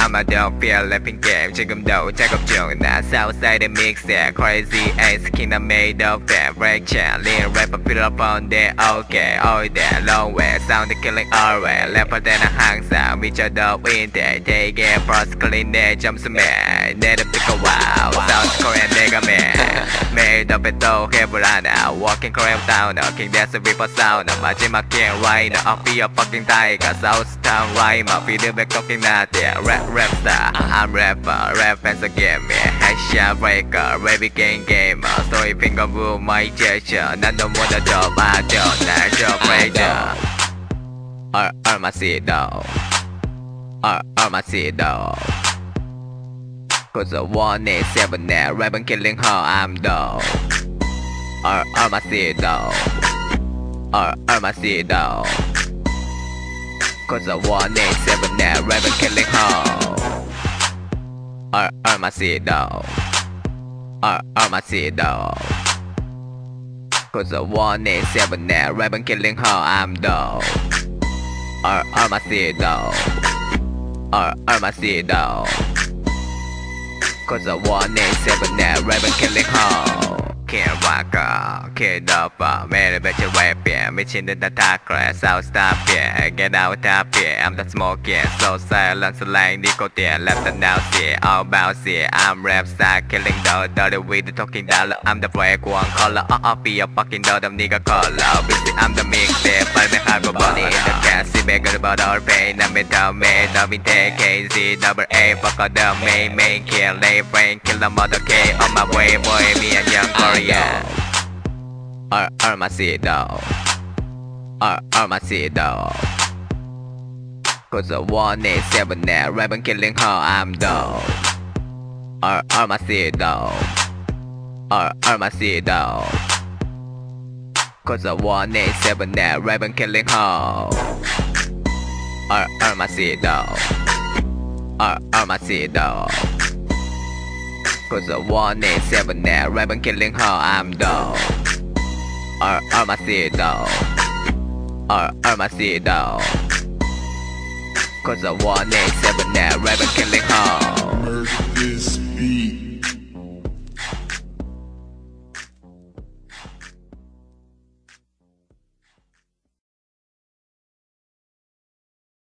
I'm a dog feel living game 지금 도 작업 중 나 Southside Mixtape Crazy Ace Kingdom made of that Ratchets Lean rapper feel up on that okay all that long way sound killing always rapper than a 항상 미쳐도 인데 되게 버스 클린 내 점수맨 내를 pick wow South Korean 내가 made up 또 해보라나 Walking crap down King that's a reaper sound 마지막 king right now be a fucking Tyga South Town right my video back talking that rap star I'm rapper rap fans again me headshot breaker baby gamer story finger move my gesture 난 너무 더 맞아 날 줘 breaker Armacito Armacito Cause I want it 7 now rap and killing her I'm dope Armacito Armacito Cause I want it 7 now rap and killing her Armacito Armacito Cause I want it 7 now rap and killing her I'm dope Armacito Armacito Cause I want it 7 now rap and killing her Can't walk up, can't up 매일 배치 랩이야 미친 듯한 타크래 South stop yeah Get out up yeah I'm the smoking So silent slang nicotine Left the now see All about see I'm rap star killing the dirty with the talking dollar I'm the break one color be a fucking dog nigga color Busy I'm the mixtape 빨리 하고 bunny in the cat See back about all pain I'm in the main I'm in the KZ double A fuck all the main kill lay brain kill the mother K on my way Bohemian young Korean Armacito Armacito Cause I want it 7 now rap and killing her I'm dope Armacito Armacito Cause I want it 7 now rap and killing her Armacito Armacito Cause I want it 7 now rap and killing her I'm dope Armacito Armacito Cause I want it 7 now rap and killing her Murder this beat